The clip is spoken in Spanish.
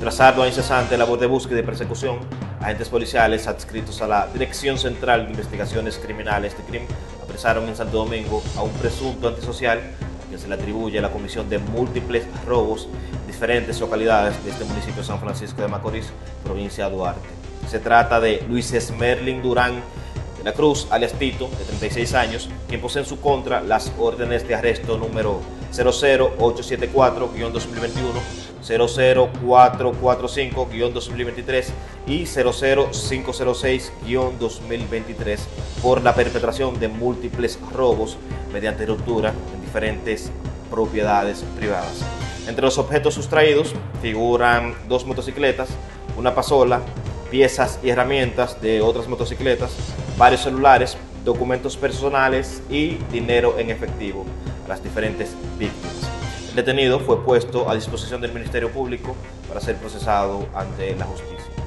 Tras ardua e incesante labor de búsqueda y persecución, agentes policiales adscritos a la Dirección Central de Investigaciones Criminales de CRIM apresaron en Santo Domingo a un presunto antisocial a quien se le atribuye la comisión de múltiples robos en diferentes localidades de este municipio de San Francisco de Macorís, provincia de Duarte. Se trata de Luis Esmerlin Durán de la Cruz, alias Tito, de 36 años, quien posee en su contra las órdenes de arresto número 00874-2021, 00445-2023 y 00506-2023 por la perpetración de múltiples robos mediante ruptura en diferentes propiedades privadas. Entre los objetos sustraídos figuran 2 motocicletas, una pasola, piezas y herramientas de otras motocicletas, varios celulares, documentos personales y dinero en efectivo a las diferentes víctimas. El detenido fue puesto a disposición del Ministerio Público para ser procesado ante la justicia.